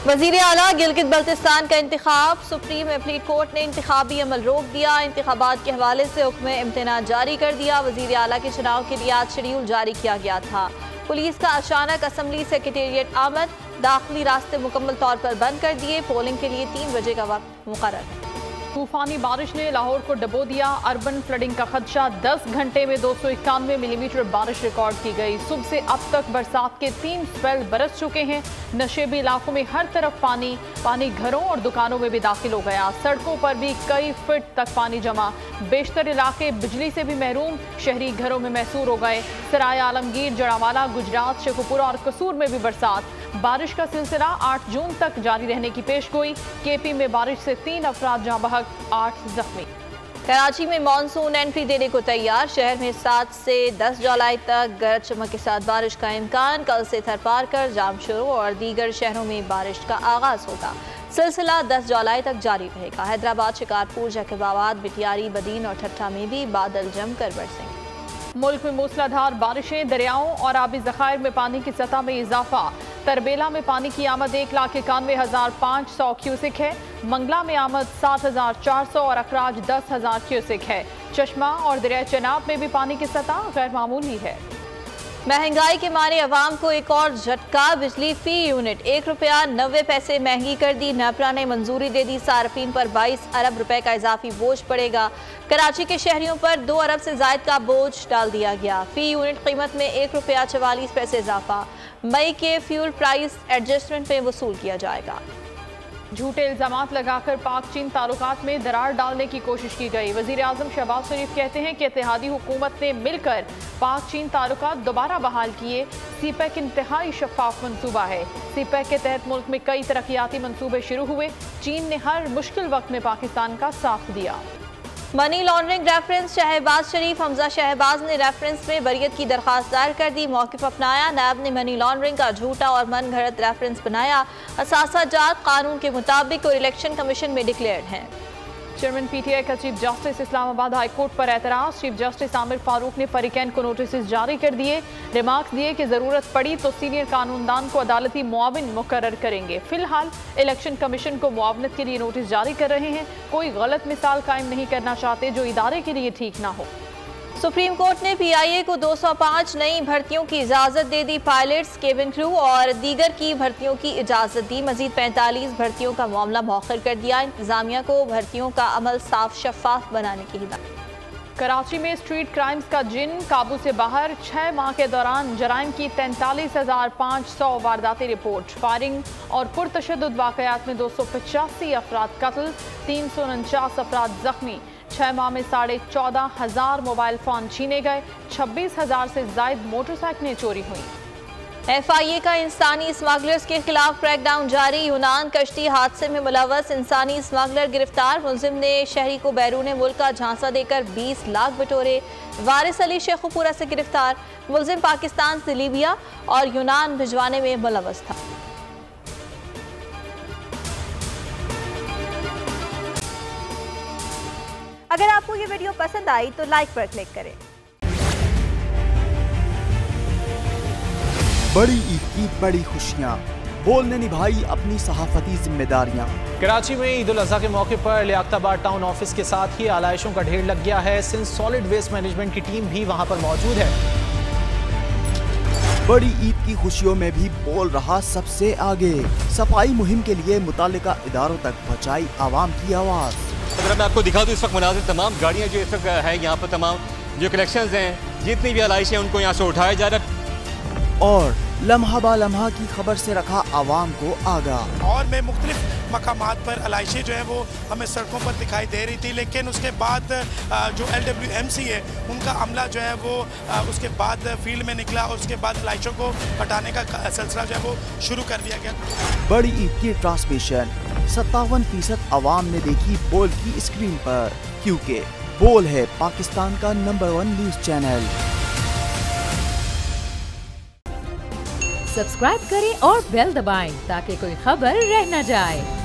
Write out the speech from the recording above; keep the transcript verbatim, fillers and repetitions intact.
वज़ीर आला गिलगित बल्तिस्तान का इंतखाब, सुप्रीम अपील कोर्ट ने इंतखाबी अमल रोक दिया। इंतखाबात के हवाले से हुक्म इम्तिना जारी कर दिया। वज़ीर आला के चुनाव के लिए आज शेड्यूल जारी किया गया था। पुलिस का अचानक असम्बली सेक्रेटेरिएट आमद, दाखिली रास्ते मुकम्मल तौर पर बंद कर दिए। पोलिंग के लिए तीन बजे का वक्त मुकर्रर है। तूफानी बारिश ने लाहौर को डबो दिया। अर्बन फ्लडिंग का खदशा, दस घंटे में दो सौ इक्यानवे मिलीमीटर बारिश रिकॉर्ड की गई। सुबह से अब तक बरसात के तीन स्पेल बरस चुके हैं। नशेबी इलाकों में हर तरफ पानी पानी घरों और दुकानों में भी दाखिल हो गया। सड़कों पर भी कई फीट तक पानी जमा। बेशतर इलाके बिजली से भी महरूम, शहरी घरों में महसूर हो गए। सराय आलमगीर, जड़ावाला, गुजरात, शेखुपुरा और कसूर में भी बरसात। बारिश का सिलसिला आठ जून तक जारी रहने की पेशगोई। केपी में बारिश से तीन अफराद जाँ बहक, आठ जख्मी। कराची में मानसून एंट्री देने को तैयार। शहर में सात से दस जुलाई तक गरज चमक के साथ बारिश का इम्कान। कल से थरपार कर जाम शुरू और दीगर शहरों में बारिश का आगाज होगा। सिलसिला दस जुलाई तक जारी रहेगा। हैदराबाद, शिकारपुर, जैकबाबाद, बिटियारी, बदीन और ठट्ठा में भी बादल जमकर बरसेंगे। मुल्क में मूसलाधार बारिशें, दरियाओं और आबी जखायर में पानी की सतह में इजाफा। तरबेला में पानी की आमद एक लाख इक्यानवे हजार पाँच सौ क्यूसिक है। मंगला में आमद सात हजार चार सौ और अखराज दस हजार क्यूसिक है। चश्मा और दरिया चनाब में भी पानी की सतह गैर मामूली है। महंगाई के मारे अवाम को एक और झटका। बिजली फी यूनिट एक रुपया नब्बे पैसे महंगी कर दी। नेपरा ने मंजूरी दे दी। सार्फिन पर बाईस अरब रुपए का इजाफी बोझ पड़ेगा। कराची के शहरियों पर दो अरब से जायद का बोझ डाल दिया गया। फी यूनिट कीमत में एक रुपया चवालीस पैसे इजाफा मई के फ्यूल प्राइस एडजस्टमेंट में वसूल किया जाएगा। झूठे इल्जामात लगाकर पाक चीन ताल्लुकात में दरार डालने की कोशिश की गई। वजीर आजम शहबाज शरीफ कहते हैं कि इत्तेहादी हुकूमत ने मिलकर पाक चीन ताल्लुकात दोबारा बहाल किए। सी पैक इंतहाई शफाफ मनसूबा है। सी पैक के तहत मुल्क में कई तरक्याती मनसूबे शुरू हुए। चीन ने हर मुश्किल वक्त में पाकिस्तान का साथ दिया। Money laundering reference, Shahbaz Sharif Hamza Shahbaz ने रेफरेंस में बरियत की दरखास्त दायर कर दी। मौक़िफ़ अपनाया। नायब ने मनी लॉन्ड्रिंग का झूठा और मन घड़त रेफरेंस बनाया। असासा जात कानून के मुताबिक और इलेक्शन कमीशन में डिक्लेयर्ड हैं। चेयरमैन पीटीआई का chief justice Islamabad high court पर एतराज। चीफ जस्टिस आमिर फारूक ने फरीकैन को नोटिस जारी कर दिए। रिमार्क्स दिए कि जरूरत पड़ी तो सीनियर कानूनदान को अदालती मुआविन मुकर्रर करेंगे। फिलहाल इलेक्शन कमीशन को मुआवनत के लिए नोटिस जारी कर रहे हैं। कोई गलत मिसाल कायम नहीं करना चाहते जो इदारे के लिए ठीक ना हो। सुप्रीम कोर्ट ने पीआईए को दो सौ पाँच नई भर्तियों की इजाज़त दे दी। पायलट्स, केबिन क्रू और दीगर की भर्तियों की इजाज़त दी। मजीद पैंतालीस भर्तियों का मामला मौखर कर दिया। इंतजामिया को भर्तियों का अमल साफ शफाफ बनाने की हिदायत। कराची में स्ट्रीट क्राइम्स का जिन काबू से बाहर। छह माह के दौरान जराइम की तैंतालीस हजार पाँच सौ वारदाती रिपोर्ट। फायरिंग और पुरतशद्दुद वाकयात में दो सौ पचासी अफराद कत्ल, तीन सौ उनचास अफराद जख्मी। छह माह में साढ़े चौदह हजार मोबाइल फोन छीने गए। छब्बीस हजार से जायद मोटरसाइकिलें चोरी हुई। एफ आई ए का इंसानी स्मगलर्स के खिलाफ क्रैकडाउन जारी। यूनान कश्ती हादसे में मुलव्वस इंसानी स्मगलर गिरफ्तार। मुलजिम ने शहरी को बैरून मुल्क का झांसा देकर बीस लाख बटोरे। वारिस अली शेखुपुरा से गिरफ्तार। मुलजिम पाकिस्तान से लीबिया और यूनान भिजवाने में मुलव्वस था। अगर आपको ये वीडियो पसंद आई तो लाइक पर क्लिक करें। बड़ी ईद की बड़ी खुशियां, बोलने निभाई अपनी सहाफती जिम्मेदारियां। कराची में ईद उल अजहा के मौके पर लियाकताबाद टाउन ऑफिस के साथ ही आलाइशों का ढेर लग गया है। सिंध सॉलिड वेस्ट मैनेजमेंट की टीम भी वहां पर मौजूद है। बड़ी ईद की खुशियों में भी बोल रहा सबसे आगे। सफाई मुहिम के लिए मुतालिका इदारों तक पहुंचाई आवाम की आवाज। अगर मैं आपको दिखा दूं इस वक्त मनाजिर, तमाम गाड़ियां जो इस वक्त है यहाँ पर, तमाम जो कलेक्शंस हैं, जितनी भी आलाइशें उनको यहाँ से उठाया जा रहा है और लम्हा बा लम्हा की खबर से रखा आवाम को आगाह। और में मुख्तलिफ मकामात पर आलाइशें जो है वो हमें सड़कों पर दिखाई दे रही थी, लेकिन उसके बाद जो एल डब्ल्यू एम सी है उनका अमला जो है वो उसके बाद फील्ड में निकला और उसके बाद आलाइशों को हटाने का सिलसिला जो है वो शुरू कर दिया गया। बड़ी ईद की ट्रांसमिशन सत्तावन फीसद आवाम ने देखी बोल की स्क्रीन पर, क्योंकि बोल है पाकिस्तान का number one news channel. Subscribe करें और बेल दबाएं ताकि कोई खबर रह न जाए।